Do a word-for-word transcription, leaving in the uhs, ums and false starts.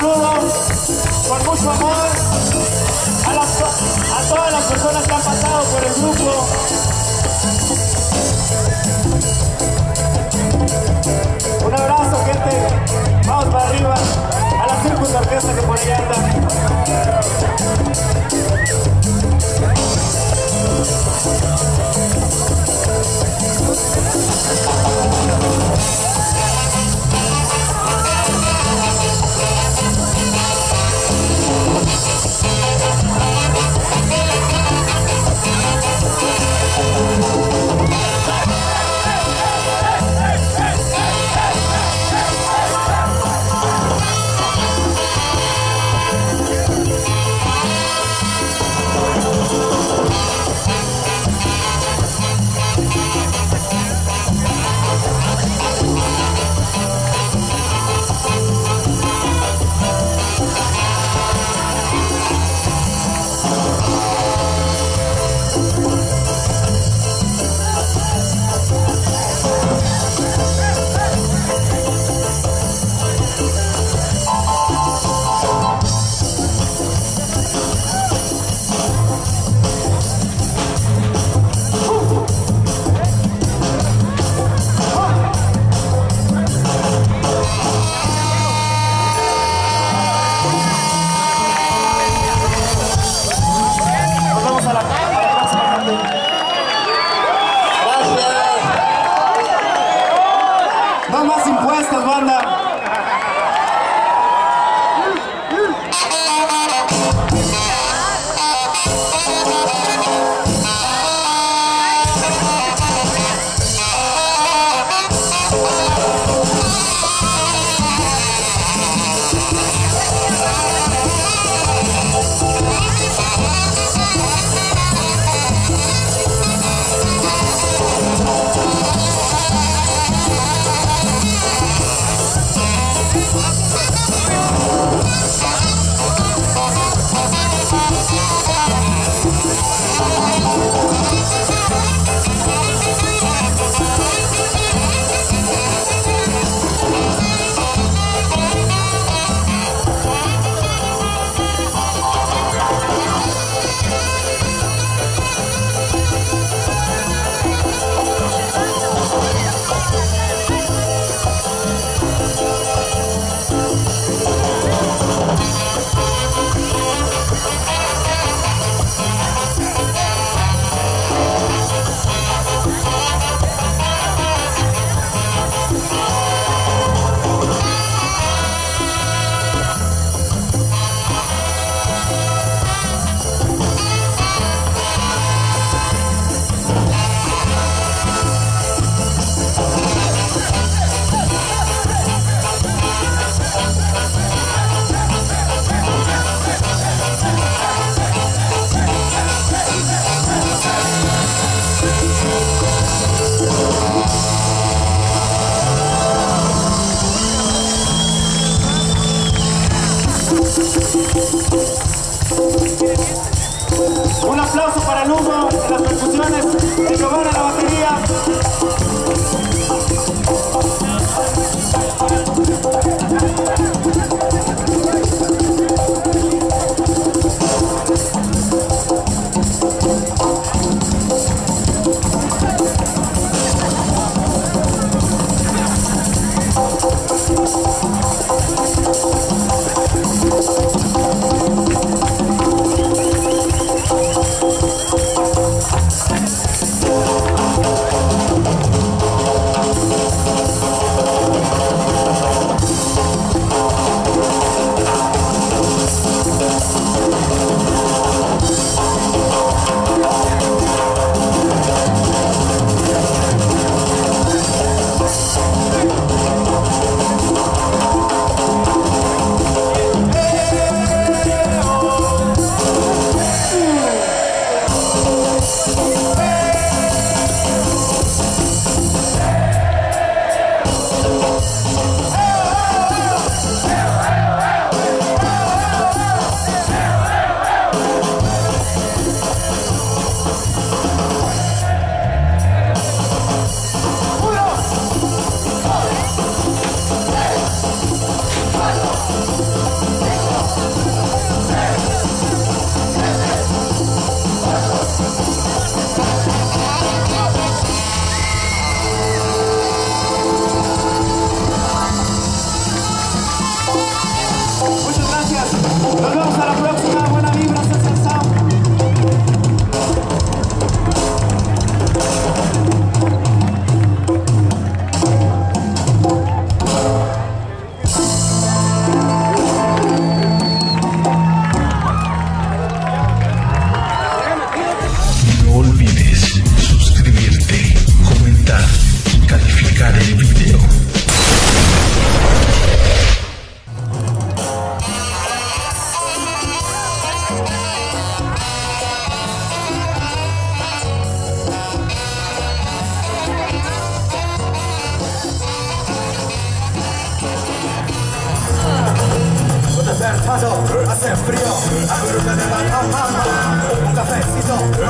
saludo con mucho amor a, las, a todas las personas que han pasado por el grupo. Un abrazo, gente. Vamos para arriba. A la Circus Orquesta que por ahí anda. No más impuestos, banda. Un aplauso para Lugo en las percusiones, el Giovanna a la batería. gracias. Nos vemos a la próxima. Buena vibra, César Sound. No olvides suscribirte, comentar y calificar el video. Hace frío, a ver, un cafecito.